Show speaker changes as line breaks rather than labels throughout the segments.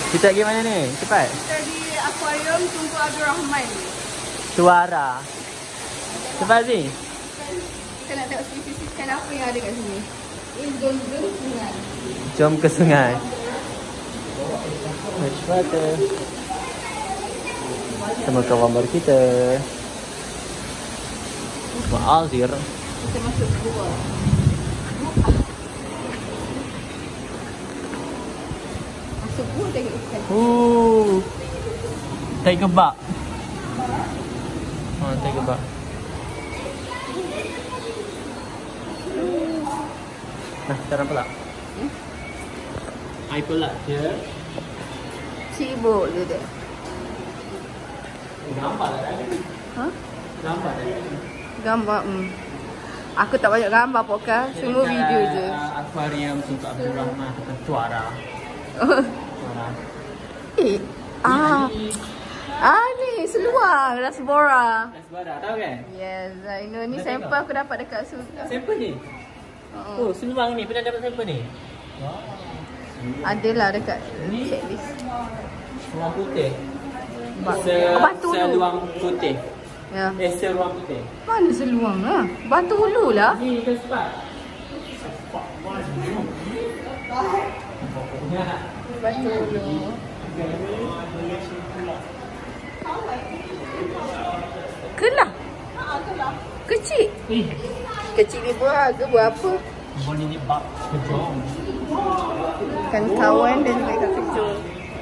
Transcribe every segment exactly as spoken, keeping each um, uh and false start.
Kita pergi mana ni? Cepat.
Kita di akuarium Tunku Abdul Rahman.
Suara. Cepat ni.
Kita nak tengok spesies ikan apa yang ada kat sini. Ini jom ke sungai.
Jom ke sungai. Freshwater. Sama kawan baru kita. Ma'azir.
Kita masuk gua. Masuk gua tengok ikan.
Uh. Tai gebak. Oh, tai gebak. Nah, cara pula. Hmm? Ai pula je.
Sibuk je dia.
Gambar lah kan?
Ha?
Gambar lah.
Gambar. Hmm. Aku tak banyak gambar podcast, semua video je.
Akuarium Tunku Abdul Rahman dekat Tuara. Tuara.
Eh, ah. Ah ni seluar Rasbora.
Rasbora, tahu kan?
Yes, I know. Ni sampel aku dapat dekat su.
Sampel ni?
Uh-uh.
Oh, seluar ni. Pernah dapat sampel ni? Wow.
Adalah dekat checklist.
Seluar putih. Se
oh, batu
seluang putih.
Ya.
Eh, seluang putih.
Mana seluang lah? Batu hulu lah.
Ni ke sepat?
Batu hulu. Kelah. Kecil. Kecil ni buah ke buah apa?
Buah ni bak kejong.
Ikan kawan dan juga ikan kejong.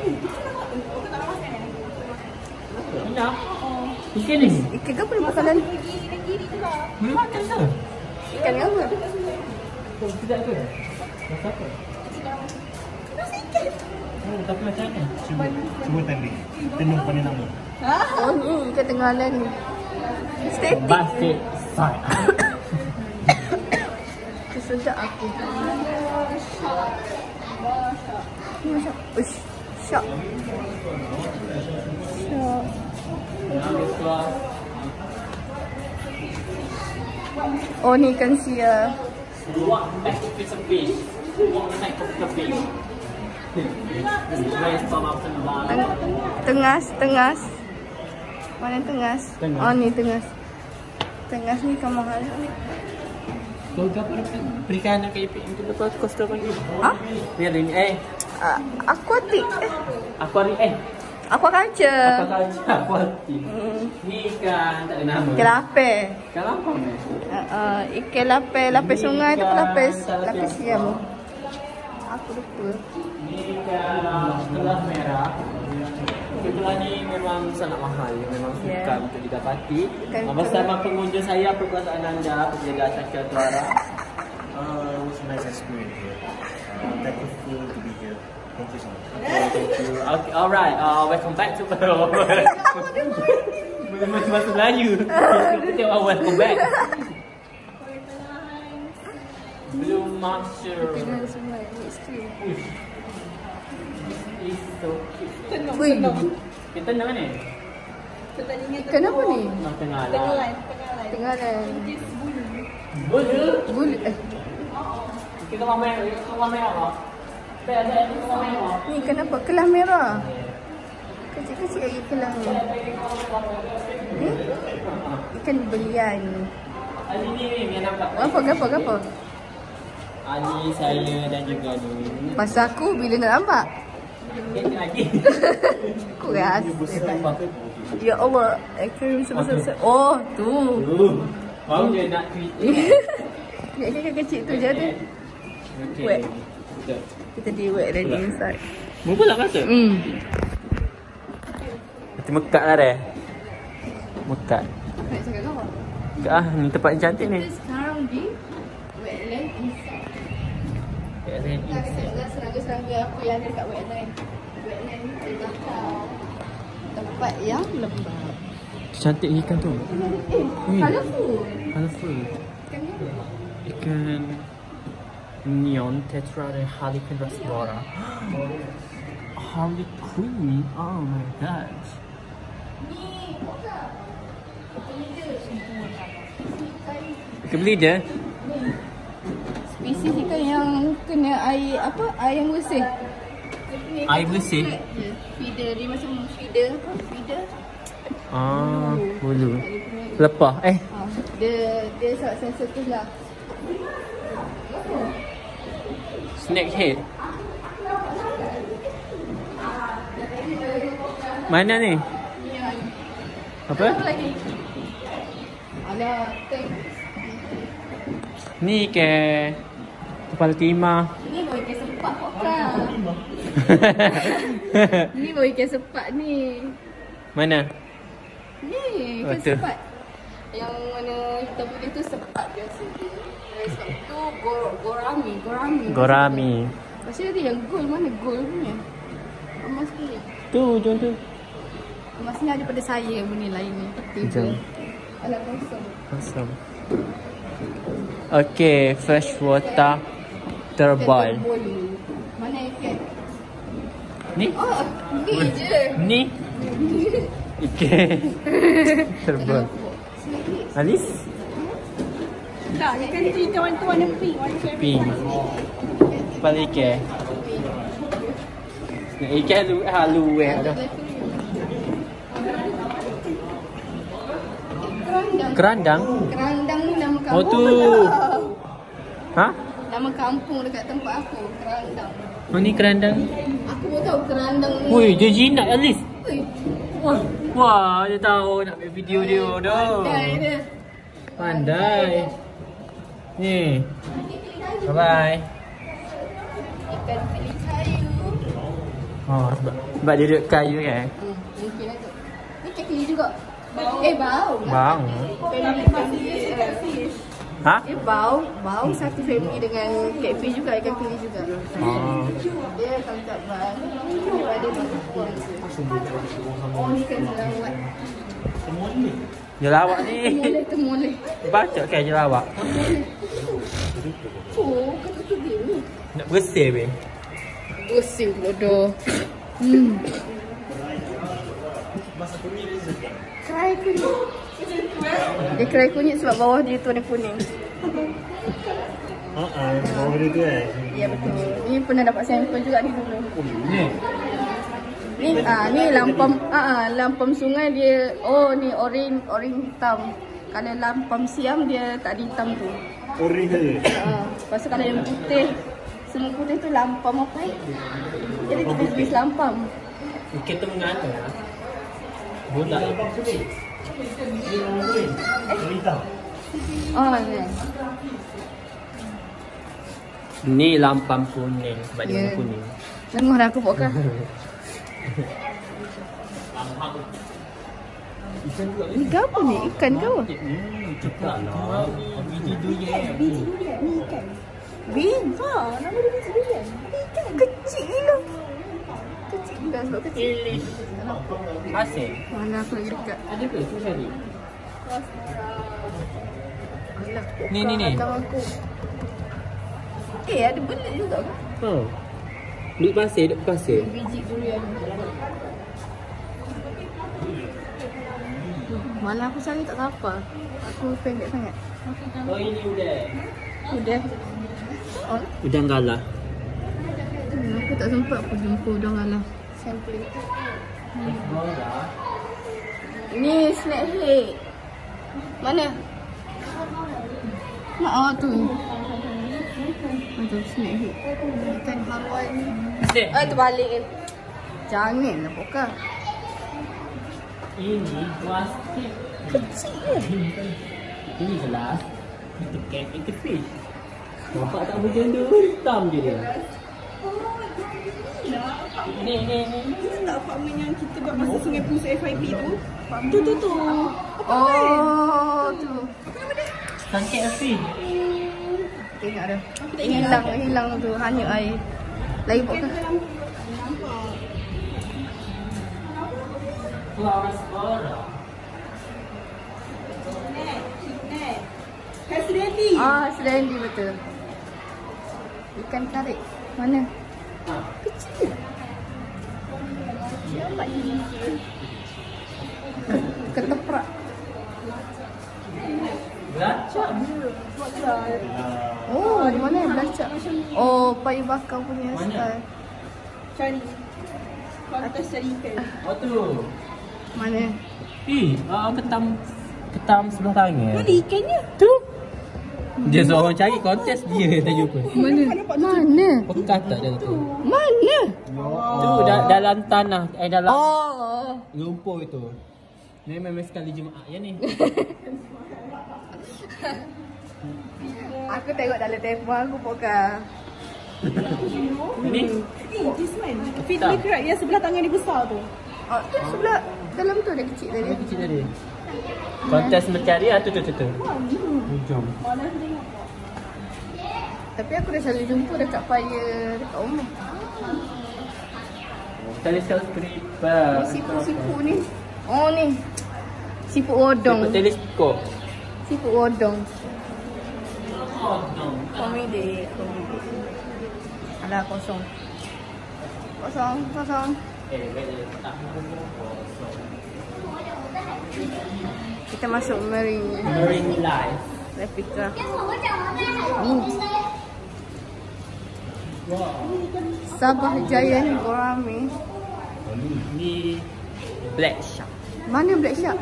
Enak. Ikan ni?
Ikan ke apa ni makanan?
Boleh makan ke?
Ikan ni apa?
Oh, tidak ke? Rasa apa?
Rasa ikan.
Oh, tapi macam mana?
Cuba, cuba tadi. Tenung pada nama.
Oh ni ikan tenggalan ni. Estetik.
Basket side.
Sedap aku. Ni macam uish, syak. Syak. Oh ni ikan sia.
What next piece of fish? What next of the fish?
Tengas, tengas. Mana tengas?
Tengas.
Oh ni tengas. Tengas ni kan mahal.
Kau apa berikan nak kayak itu lepas kos berapa ni?
Ha?
Biar ini eh.
Uh, aquatic. Eh.
Akuarium eh.
Aquaculture.
Apa kaca akuarium?
Hmm.
Ni ikan tak ada nama.
Ikan lapis.
Ikan apa ni?
Uh, uh, ikan lapis, lapis sungai tu lapis, lapis siam. Aku lupa.
Ni ikan telah merah. Kebetulan ni memang sangat mahal, memang sukar yeah. untuk didapati. Kan, bersama pengunjung saya, perbuatan anda, penjaga Cakra Tuara.
Uh, it was a nice experience here. Uh, thankful to be here. Thank you so much.
Okay, thank you. Okay, alright, uh, welcome back to Belum masuk Melayu. Kita tengok welcome back. Belum masuk.
Tengah sungai, it's true.
It's so cute.
Wih,
Kita nak mana?
ikan apa ni?
Nak tengah lah.
Tenggalan.
Bulu.
Bulu. Eh,
Kita mau main, kita mau main apa? Ada, ada, kita mau main apa?
ni ikan apa? Kelah merah. Kecil-kecil lagi kelah ni. Ni? Ikan belian.
Ali ni ni yang nampak.
Apa, apa, apa?
Ali, saya dan juga ni.
Masa aku bila nak nampak?
Kita lagi.
Aku rasa. Ya Allah, aquarium sebesar. Oh, tu.
Baru je nak tweet.
Ikan kecil tu je ada.
Okay.
Wet. Kita di wet dan di inside.
Mau pula rasa?
Hmm.
Nanti mekat lah deh. Mekat.
Nak cakap apa?
Ah, ni tempat yang cantik ni.
Kita sekarang di wetland inside.
Wetland
Kita lihat serangga-serangga apa yang ada dekat wetland. Wetland ni adalah tempat yang lembab.
Cantik ikan tu.
Eh,
Ui.
colourful.
Colourful.
Ikan ni apa?
Ikan neon tetra dan harlequin rasbora. Harlequin? Oh my god. Ikan belida?
Spesies ikan yang kena air apa? Air yang bersih.
Air bersih.
Feeder dia macam feeder, feeder.
Ah, bulu. Lepas eh.
Ah, dia dia sangat sensitif lah.
Snake head. Mana ni? Apa?
Apa lagi? Alah, tank.
Ni ke kepala timah.
Ni boleh ikan sepak kan? Ni boleh ikan sepak ni.
Mana?
Ni
Oh,
ikan
tu.
sepak. Yang mana kita putih tu sepak biasa dia. Yang sepak tu gor, gorami, gorami.
Gorami.
Lepas tu ada yang gold, mana gold punya? Emas punya.
Tu, jom tu.
Emas ni ada pada saya benda lain ni. Tiba.
Jom.
Alah kosong.
Awesome. Okay, freshwater terbal.
Bolu. Mana ikan?
Ni?
Oh, ni je.
Ni? Ikan terbal. Alis?
Tak, ikan tu ikan warna-warna pink.
Pink. Kepala ikan. Ikan lu halu eh dah.
Kerandang.
Kerandang?
Kerandang ni nama kampung.
Oh tu.
Dah.
Ha?
Nama kampung dekat tempat aku, Kerandang.
Oh ni kerandang.
Aku pun tahu kerandang ni.
Woi, dia jinak Alis.
Ui,
Wah, wah, dia tahu nak ambil video dia dah.
pandai dia.
Pandai. Ni. Bye bye.
Ikan pili kayu.
Oh, sebab, sebab dia duduk kayu kan.
Hmm, mungkin lah tu. Ni kekili juga. Bau. Eh, bau.
Bang.
Family catfish.
Ha?
Eh, bau. Bau satu family dengan catfish juga, ikan pili juga.
Oh.
Dia tangkap bang. Dia ada masuk kuang. Oh, ni kan jelawat.
Jelawak ni.
Temoleh, temoleh.
Baca kan jelawak.
Oh, kata tu dia ni.
Nak bersih be.
Bersih bodoh. Hmm. Kerai kunyit. Dia kerai kunyit sebab bawah dia tu warna kuning.
Ah, ah, bawah dia tu eh.
Ya betul. Ni pernah dapat sampel juga ni dulu.
Ni.
Ni ah ni lampam ah, ah lampam sungai dia. Oh ni oren oren hitam. Kalau lampam siam dia tak ada hitam tu.
Orange saja.
Ah, lepas tu kalau yang putih semua putih tu lampam apa eh? Jadi kita tulis lampam.
Ikan tu mengana. Bola.
Hitam.
Oh ni.
Ni lampam kuning sebab dia
Ya.
warna kuning.
Dengar dah aku buat kan? Ni apa ni? Ikan ke apa?
Hmm, cepat lah. Biji durian.
Biji durian ni ikan. Bin? Ha, nama dia biji durian. Ikan kecil gila. Kecil gila sebab kecil.
Ilis. Asin.
Mana aku lagi dekat.
Ada ke? Tu cari.
Alah,
Ni, ni, ni.
kawan aku. Eh, ada belut juga kan?
Oh. Duduk pasir, duduk pasir.
Biji durian. Malah aku cari tak apa. Aku pendek sangat.
Oh, ini udah.
Udah. Oh,
Udang galah.
hmm, aku tak sempat aku jumpa udang galah. Sampling. Ni snack head. Mana? Mak oh tu. Macam snack head. Ikan haluan ni.
Snack.
Ah, terbalik kan. Jangan lah pokok.
Ini plastik.
Kecil.
Ini gelas. Itu cat, itu fish. Nampak tak macam tu? Hitam je dia. Ni, ni, ni.
Tak apartment yang kita buat masa Sungai Pusat F I P tu. Tu tu tu.
Oh, tu.
Sangkit fish.
Tengok dah. Hilang, hilang tu. Hanya air. Lagi pokok.
Flora.
Kasreti.
Ah, selendir betul. Ikan tarik. Mana? Kecil. Siapa ni? Ketoprak.
Belacak.
Oh, di mana yang belacak? Oh, payu bakar punya style.
Cari. Kontes cari ikan.
Oh tu.
Mana?
Eh, uh, ketam ketam sebelah tangan.
Mana ikannya?
Tu. Dia seorang cari kontes dia tak jumpa.
Mana? Mana?
Pekat tak dia tu?
Mana?
Tu da- dalam tanah, eh dalam
Oh.
lumpur itu. Ni memang sekali Jumaat ya ni.
Aku tengok dalam telefon aku pokah.
Ni
Eh, this one. Fiddler crab yang sebelah tangan dia besar tu.
Oh, tu sebelah dalam tu ada kecil tadi.
dia kecil tadi. Kontes mencari ah tu tu tu. tu. Jom.
Malas tengok.
Tapi aku dah selalu jumpa dekat fire dekat rumah.
Teleskop creeper.
Sipu-sipu ni. Oh ni. Sipu odong.
Teleskop.
Sipu odong.
Oh,
Komedi. Komedi. Alah kosong. Kosong, kosong.
Eh, baik tak.
Kita masuk marine.
Marine life.
Replika.
Wow.
Sabah Giant Gourami.
Ni black shark.
Mana black shark?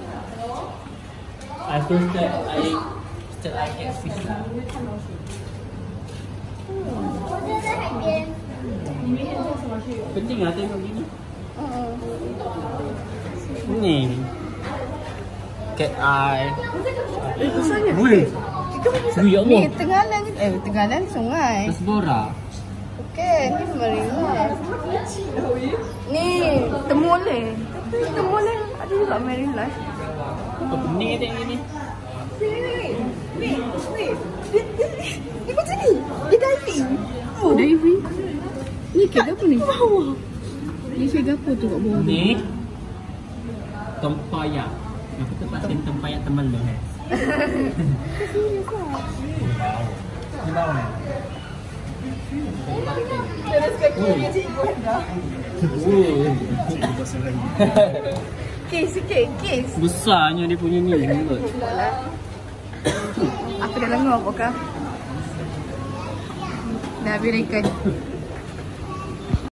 I first start I start I can fish. Penting lah tengok gini.
Oh.
Ni. Cat eye.
Eh, besarnya.
Weh.
Itu besar.
Weh, ya Allah.
Ni Tenganan. Eh, Tenganan sungai.
Tersebora.
Okey, ni marine life. Ni temuleh. Tapi temuleh ada juga marine life.
Apa pening dia tengok gini?
Wait, wait, wait. Dia, dia, dia macam ni. Dia diving.
Oh, diving. Ni kek apa ni? Bawah. Ni kek apa tu kat bawah?
Ni tempayak. Aku tempatin tempayak teman lu. Ni bawah.
Terus kaki dia cikgu dah.
Kes sikit, kes.
Besarnya dia punya ni.
Aku dah lengah apakah? Dah habis ikan.